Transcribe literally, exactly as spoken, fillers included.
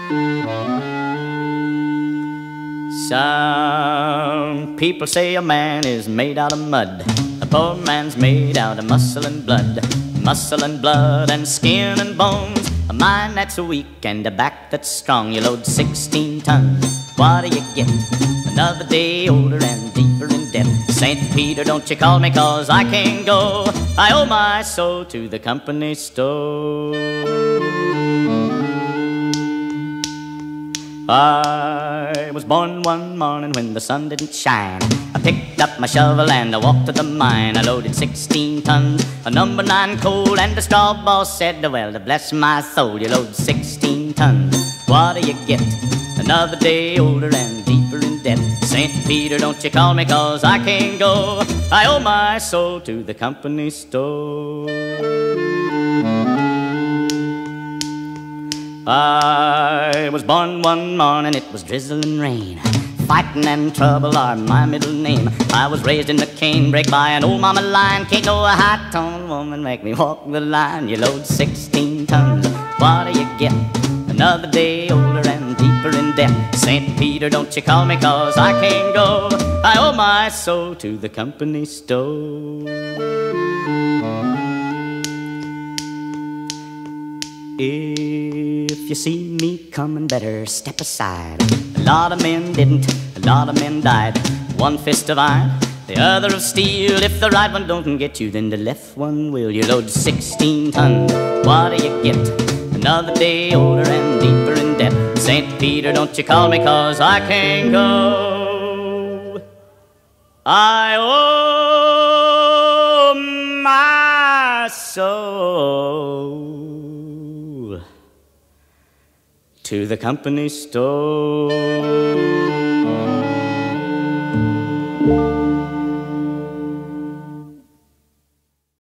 Some people say a man is made out of mud. A poor man's made out of muscle and blood. Muscle and blood and skin and bones. A mind that's weak and a back that's strong. You load sixteen tons, what do you get? Another day older and deeper in debt. Saint Peter, don't you call me, cause I can't go. I owe my soul to the company store. I was born one morning when the sun didn't shine. I picked up my shovel and I walked to the mine. I loaded sixteen tons of number nine coal, and the straw boss said, well, bless my soul, you load sixteen tons, what do you get? Another day older and deeper in debt. Saint Peter, don't you call me, cause I can't go. I owe my soul to the company store. I was born one morning, it was drizzling rain. Fighting and trouble are my middle name. I was raised in the canebrake by an old mama lion. Can't no high-toned woman make me walk the line. You load sixteen tons, what do you get? Another day older and deeper in debt. Saint Peter, don't you call me, cause I can't go. I owe my soul to the company store. If you see me coming, better step aside. A lot of men didn't, a lot of men died. One fist of iron, the other of steel. If the right one don't get you, then the left one will. You load sixteen tons, what do you get? Another day older and deeper in debt. Saint Peter, don't you call me, cause I can't go. I owe my soul to the company store.